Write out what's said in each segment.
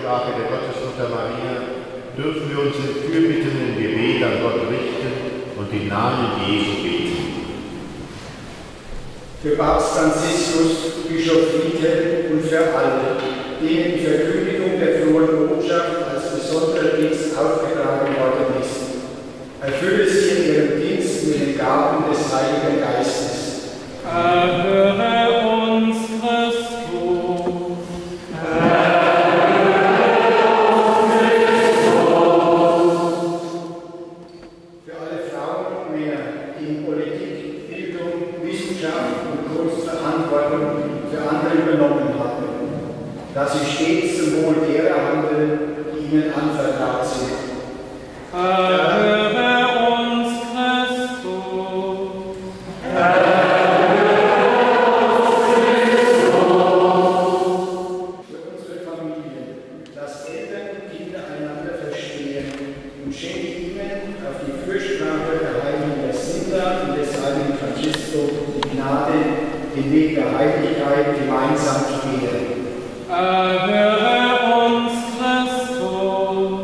Fürsprache der Gottesmutter Maria dürfen wir unsere Fürbitten im Gebet an Gott richten und im Namen Jesu beten. Für Papst Franziskus, Bischof Friedhelm und für alle, denen die Verkündigung der frohen Botschaft als besonderer Dienst aufgetragen worden ist. Erfülle sie in ihrem Dienst mit den Gaben des Heiligen Geistes. Erhöre uns, Christus. Für alle Frauen und Männer, die in Politik, Bildung, Wissenschaft und Kunst Verantwortung für andere übernommen haben, dass sie stets zum Wohl derer handeln, die ihnen anvertraut sind. Erhöre uns, Christus. Für unsere Familien, dass Eltern und Kinder einander verstehen und schenke ihnen auf die Fürsprache der heiligen Jacinta und des heiligen Francisco die Gnade, den Weg der Heiligkeit gemeinsam zu gehen. Erhöre uns, Christus.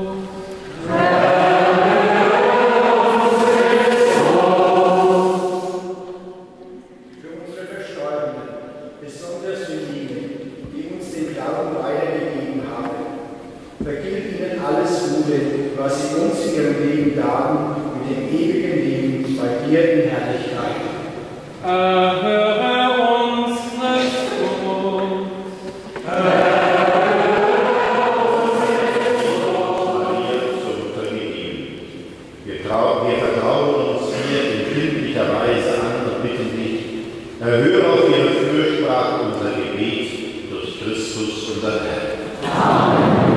Für unsere Verstorbenen, besonders für jene, die uns den Glauben weitergegeben haben, vergilt ihnen alles Gute, was sie uns in ihrem Leben gaben, mit dem ewigen Leben bei dir in Herrlichkeit. Erhöre uns, Christus. Maria zur Mutter gegeben. Wir vertrauen uns hier in kindlicher Weise an und bitten dich, erhöre auf ihre Fürsprache unser Gebet durch Christus, unser Herr. Amen.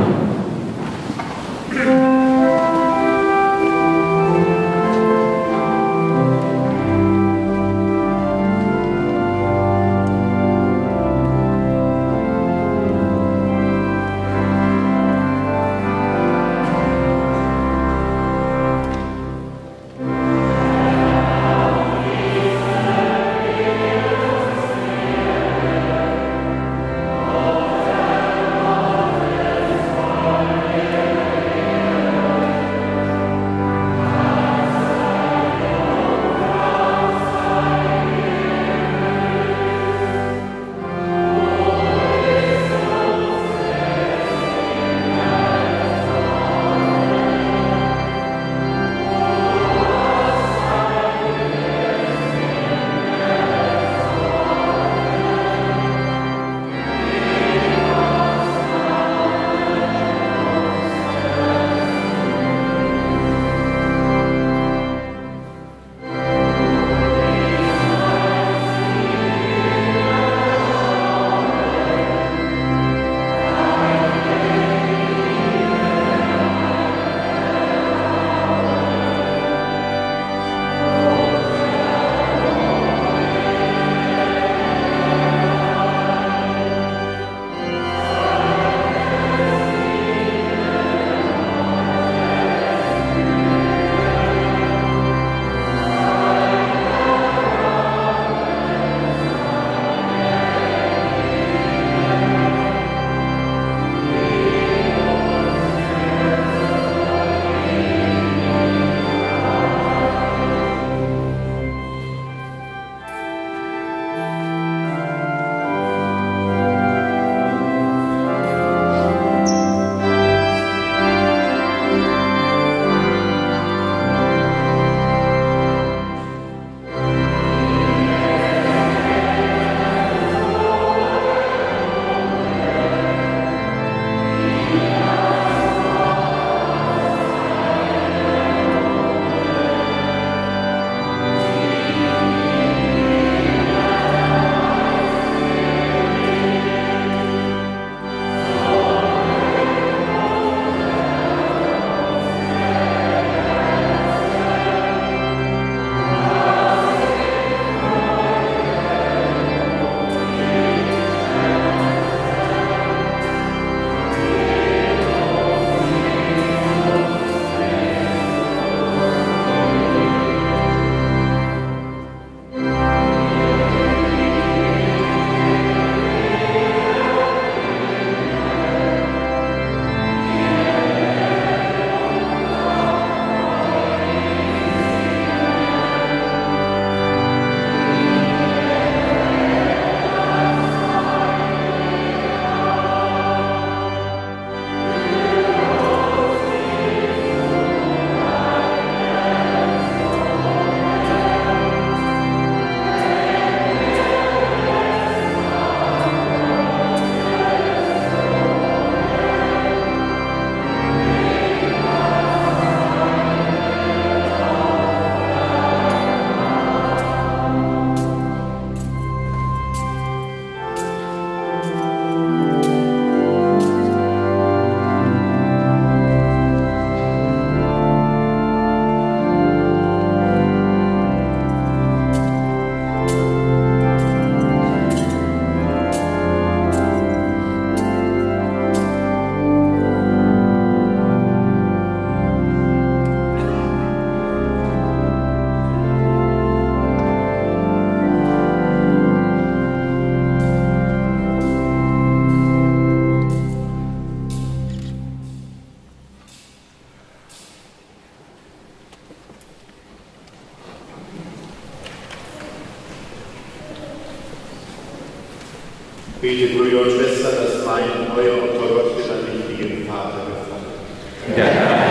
Zweien euer unter Gott den allmächtigen Vater gefallen. Ja.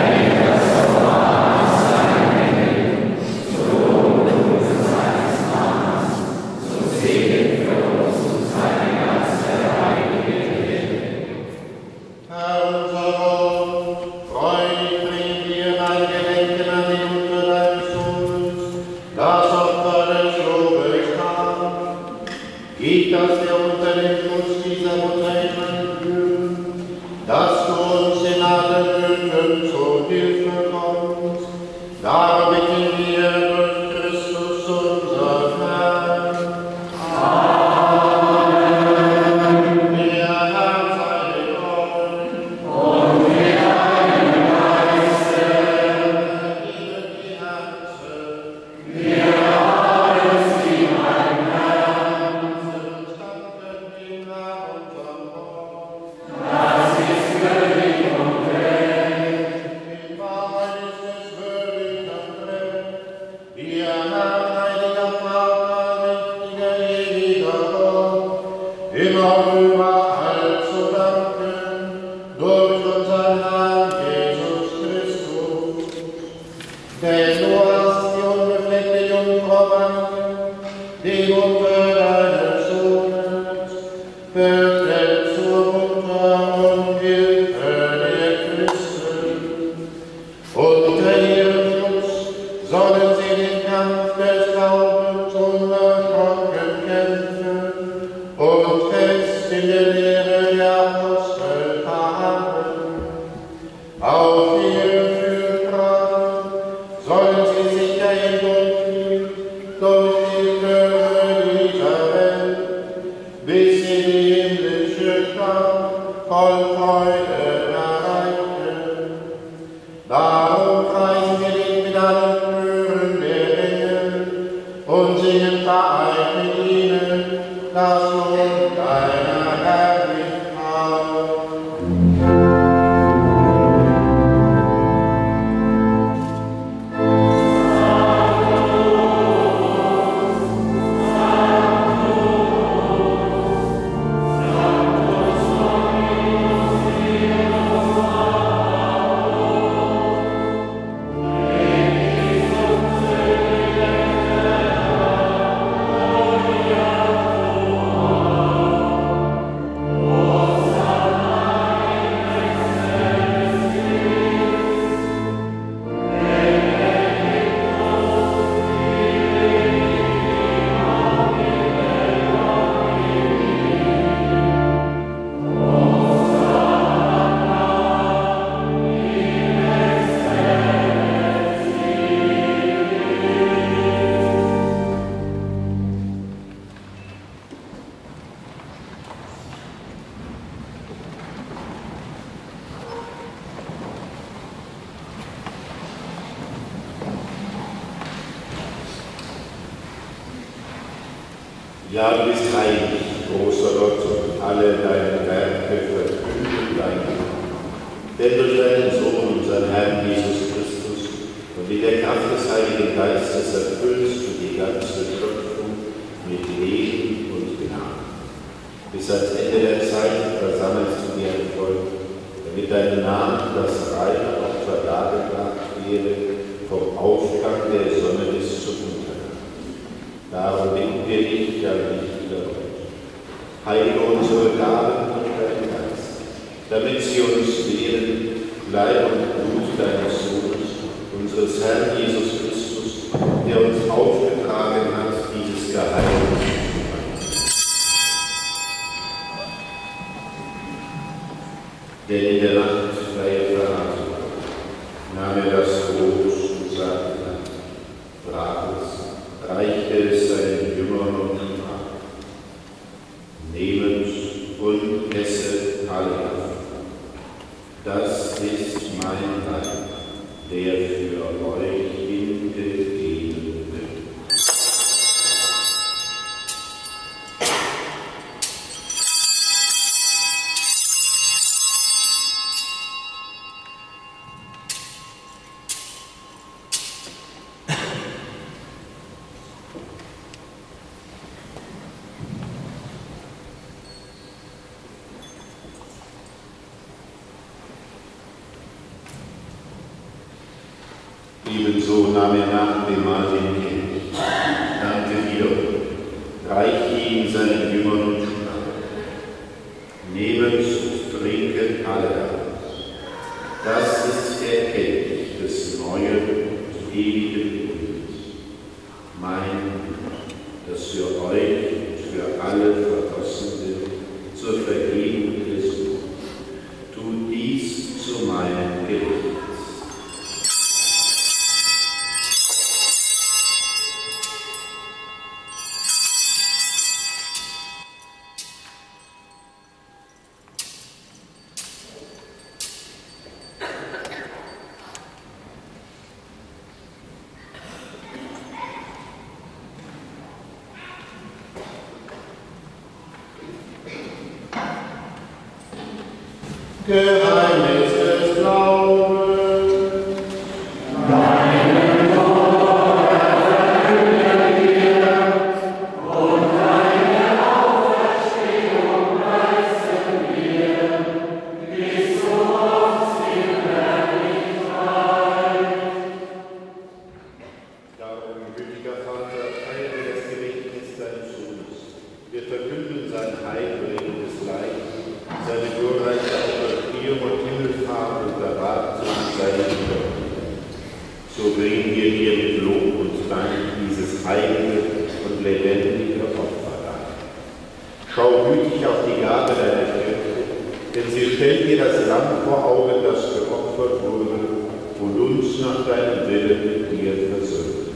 Ja, du bist heilig, großer Gott, und alle deine Werke verkünden dein Name. Denn durch deinen Sohn, unseren Herrn Jesus Christus, und in der Kraft des Heiligen Geistes erfüllst du die ganze Schöpfung mit Leben und Gnade. Bis ans Ende der Zeit versammelst du dir ein Volk, damit deinem Namen das reine Opfer dargebracht werde, vom Aufgang der Sonne bis zum Untergang. Darum bitten wir dich, allmächtiger Gott, heilige unsere Gaben und deinen Geist, damit sie uns lehren, Leib und Blut deines Sohnes, unseres Herrn Jesus Christus, der uns aufgetragen hat, dieses Geheimnis zu machen. Denn in der Nacht, da er verraten war, nahm er das Brot und sagte dann, brach es, reichte es seinen Jüngern und sprach, nehmet und esset alle davon. Das ist mein Leib, der für euch hingegeben wird. Ebenso nahm er nach dem Mahl den Kelch, dankte wieder, reichte ihn seinen Jüngern und sprach: Nehmet und trinket alle daraus. Das ist der Kelch des neuen und ewigen Bundes, mein Blut, das für euch und für alle vergossen wird zur Vergebung der Sünden. Tut dies zu meinem Gedächtnis. Geheimnis des Glaubens. Deinen Wort verkünden wir und deine Auferstehung preisen wir, bis du uns in Herrlichkeit. Darum, gütiger Vater, heile das Gedächtnis deines Sohnes. Wir verkünden sein heilbringendes Leid, seine glorreiche und Himmelfahrt und Erwartung seiner Wiederkunft. So bringen wir dir mit Lob und Dank dieses heilige und lebendige Opfer dar. Schau gütig auf die Gabe deiner Kirche, denn sie stellt dir das Lamm vor Augen, das geopfert wurde und uns nach deinem Willen mit dir versöhnt.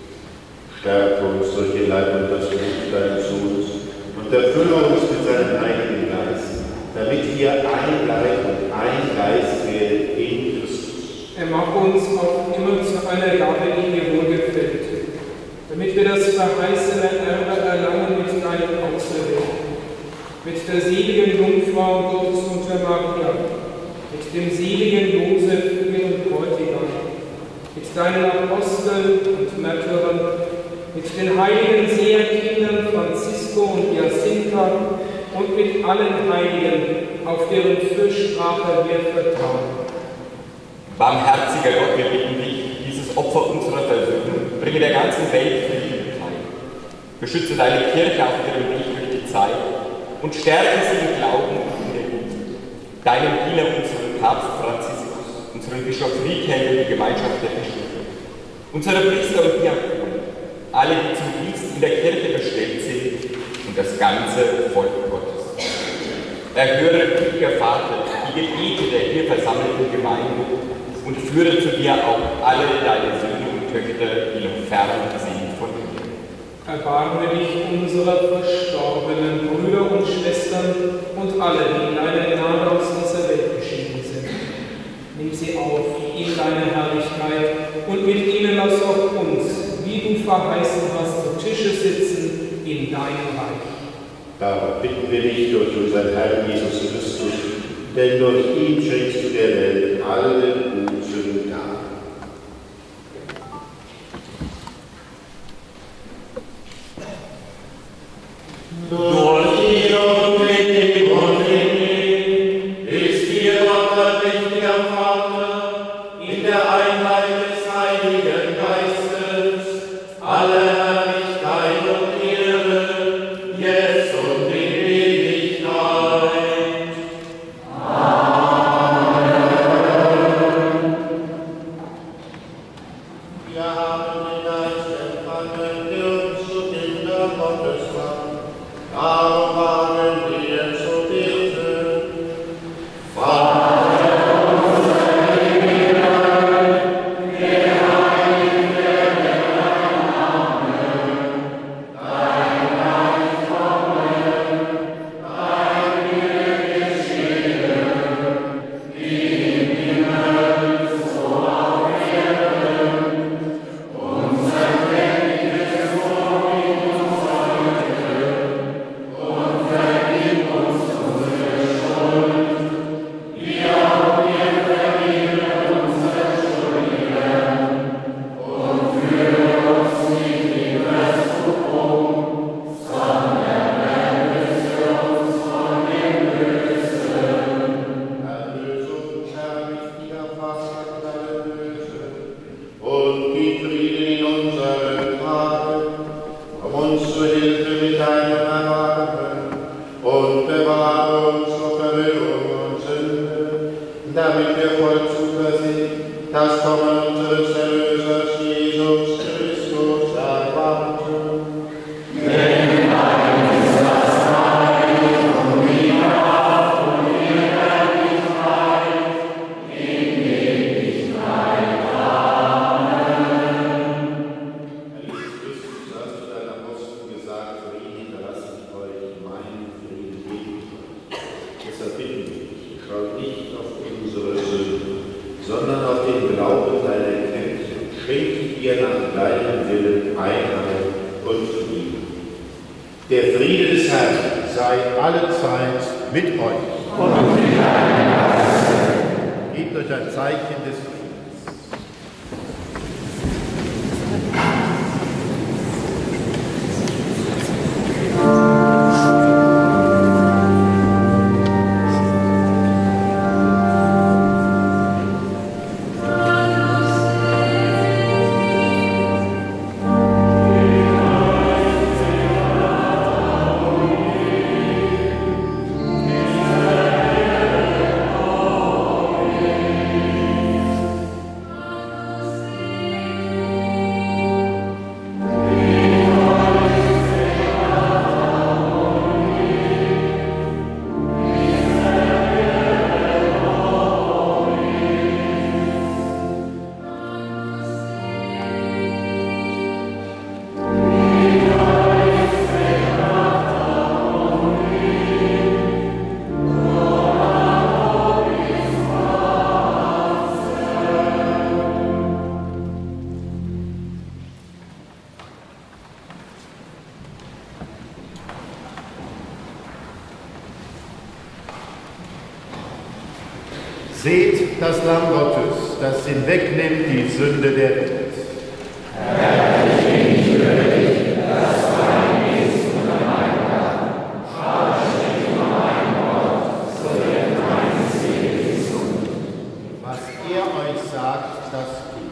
Stärke uns durch den Leib und das Blut deines Sohnes und erfülle uns mit seinem Heiligen Geist, damit wir ein Leib und ein Geist werden in Christus. Er macht uns auch immer zu einer Gabe, die dir wohlgefällt, damit wir das verheißene Erbe erlangen mit deinem Auserwählten, mit der seligen Jungfrau Gottesmutter Maria, mit dem seligen Josef, ihrem Bräutigam, mit deinen Aposteln und Märtyrern, mit den heiligen Seherkindern Francisco und Jacinta und mit allen Heiligen, auf deren Fürsprache wir vertrauen. Barmherziger Gott, wir bitten dich, dieses Opfer unserer Versöhnung bringe der ganzen Welt Frieden und Heil. Beschütze deine Kirche auf ihrem Weg durch die Zeit und stärke sie im Glauben und in der Liebe. Deinem Diener, unseren Papst Franziskus, unseren Bischof Riedhändel, die Gemeinschaft der Bischöfe, unsere Priester und Diakonen, alle, die zum Dienst in der Kirche bestellt sind und das ganze Volk Gottes. Erhöre, gütiger Vater, die Gebete der hier versammelten Gemeinde und führe zu dir auch alle deine Söhne und Töchter, die noch fern sind von dir. Erbarme dich unserer verstorbenen Brüder und Schwestern und alle, die in deiner Gnade aus dieser Welt geschieden sind. Nimm sie auf in deine Herrlichkeit und mit ihnen lass auch uns, wie du verheißen hast, zu Tische sitzen in deinem Reich. Darum bitten wir dich durch unseren Herrn Jesus Christus, denn durch ihn schenkst du der Welt alle guten Gaben. Durch ihn und mit ihm und in ihm ist dir Gott, allmächtiger Vater, in der Einheit des Heiligen Geistes, alle Herrlichkeit und Ehre, jetzt und in Ewigkeit. Amen. damit wir voll zuversichtlich das Kommen unseres Erlösers Jesus Christus erwarten. sondern auf den Glauben deiner Knechte schenkt ihr nach deinem Willen Einheit und Frieden. Der Friede des Herrn sei allezeit mit euch. Gebt euch ein Zeichen des Friedens. Seht das Lamm Gottes, das hinwegnimmt die Sünde der Welt. Herr, ich bin nicht würdig, dass du ein bist unter meinem Dach. Aber sprich nur ein Wort, so wird meine Seele gesund. Was er euch sagt, das tut.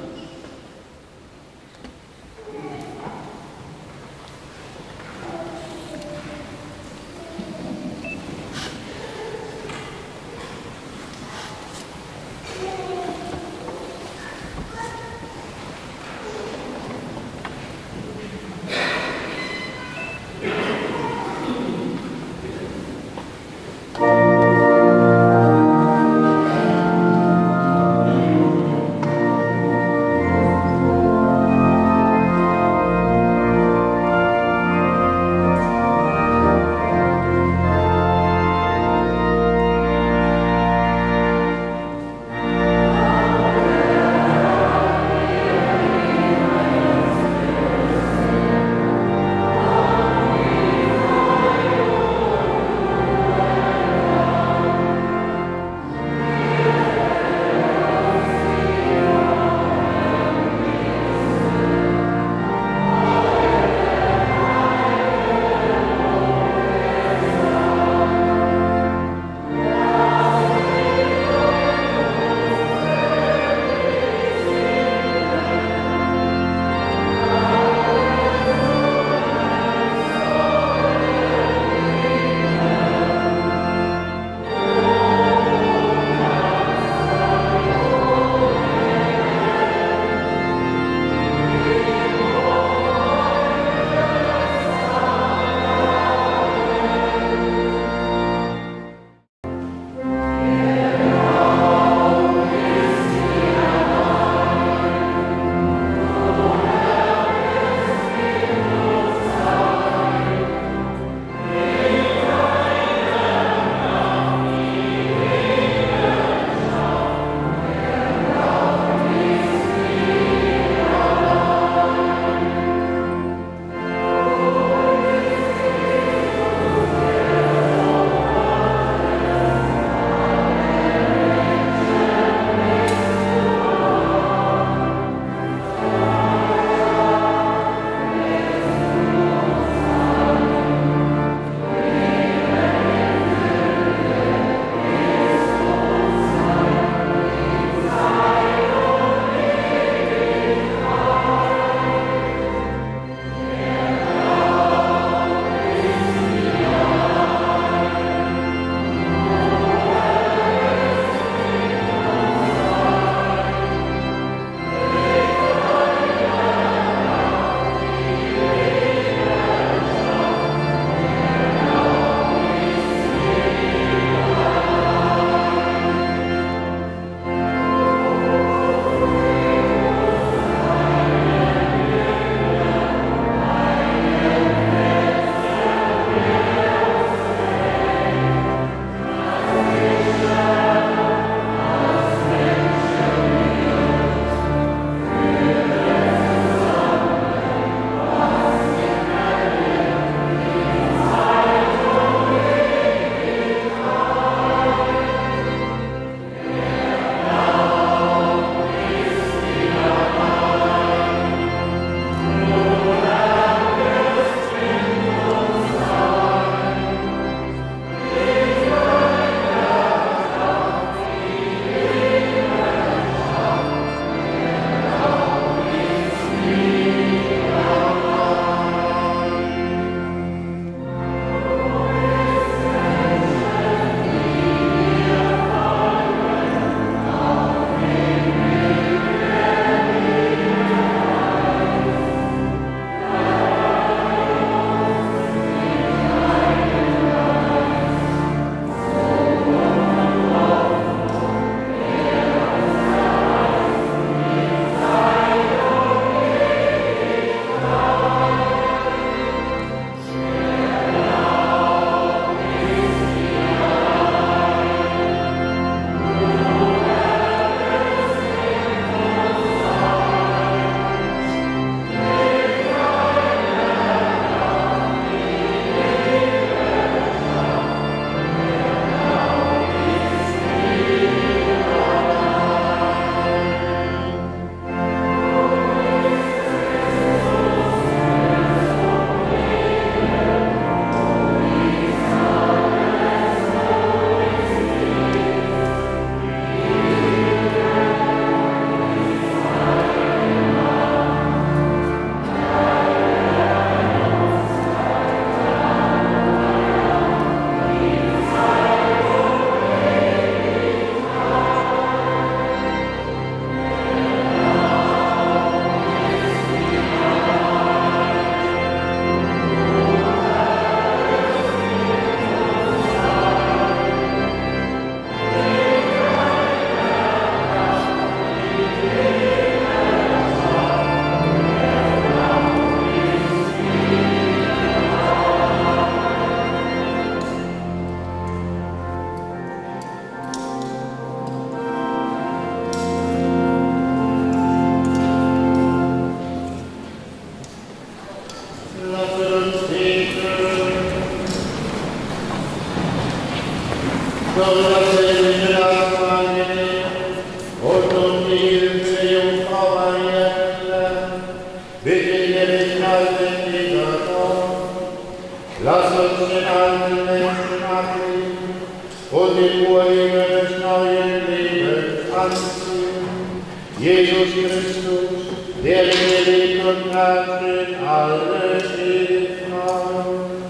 selige Nachbarn und um die Hilfe der Jungfrau Maria, bitte dir dich halten, dieser Gott. Lass uns den alten Menschen ablegen und den Urheber des neuen Lebens anziehen. Jesus Christus, der wir lebt und herrscht in alle Ewigkeit.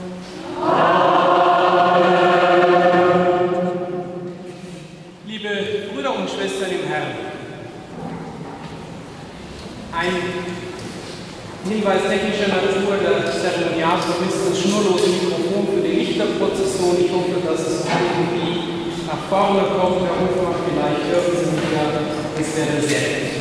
Liebe Brüder und Schwestern im Herrn, ein Hinweis technischer Natur, der Zeremonialsolist das schnurlose Mikrofon für die Lichterprozession. Ich hoffe, dass es irgendwie nach vorne kommt. Herr Hofmann, vielleicht hören Sie mich ja, das wäre sehr nett.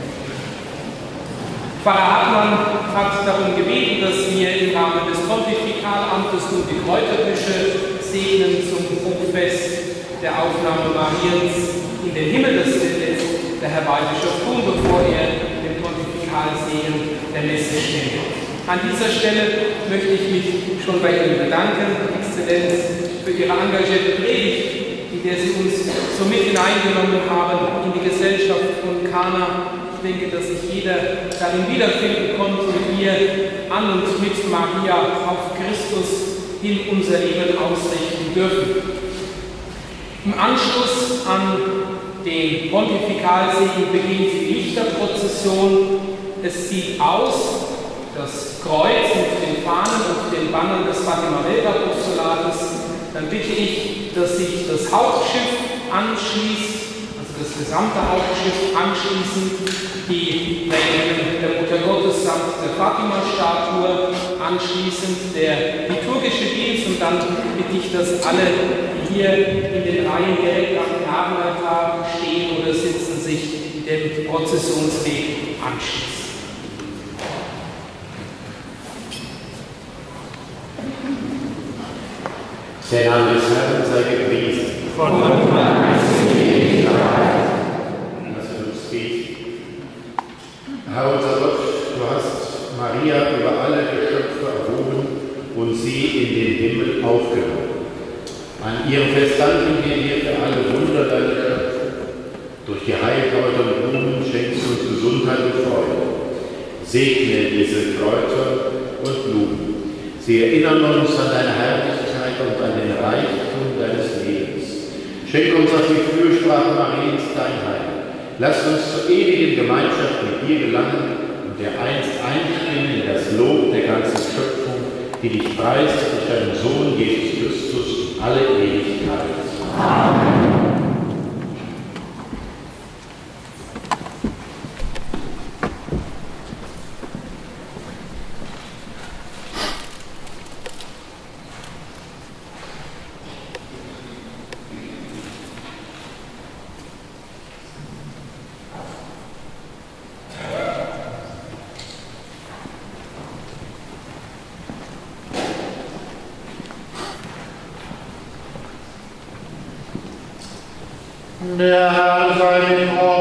Pfarrer Hartmann hat darum gebeten, dass wir im Rahmen des Pontifikalamtes nun die Kräuterbüsche segnen zum Hochfest der Aufnahme Mariens in den Himmel. Das wird jetzt der Herr Weihbischof tun, bevor er den Pontifikalsegen der Messe stellt. An dieser Stelle möchte ich mich schon bei Ihnen bedanken, Exzellenz, für Ihre engagierte Predigt, in der Sie uns so mit hineingenommen haben in die Gesellschaft von Kana. Ich denke, dass sich jeder darin wiederfinden konnte und wir an und mit Maria auf Christus hin unser Leben ausrichten dürfen. Im Anschluss an den Pontifikalsegen beginnt die Lichterprozession. Es sieht aus, das Kreuz mit den Fahnen und den Bannern des Fatima-Welt-Apostolates. Dann bitte ich, dass sich das Hauptschiff anschließt, das gesamte Hauptschiff anschließend, die Tränen der Mutter Gottes samt der Fatima-Statue, anschließend der liturgische Dienst, und dann bitte ich, dass alle, die hier in den Reihen direkt am Gnadenaltar stehen oder sitzen, sich dem Prozessionsweg anschließen. Der Name des Herrn sei gepriesen. Von Anfang bis in Ewigkeit. Lass uns beten. Herr unser Gott, du hast Maria über alle Geschöpfe erhoben und sie in den Himmel aufgenommen. An ihrem Fest danken wir dir für alle Wunder deiner Schöpfung. Durch die Heilkräuter und Blumen schenkst du uns Gesundheit und Freude. Segne diese Kräuter und Blumen. Sie erinnern uns an deine Herrlichkeit und an den Reichtum deines Lebens. Schenk uns auf die Fürsprache Mariens dein Heil. Lass uns zur ewigen Gemeinschaft mit dir gelangen und der einst einstimmen in das Lob der ganzen Schöpfung, die dich preist durch deinen Sohn Jesus Christus in alle Ewigkeit. Amen. Der Herr sei mit euch.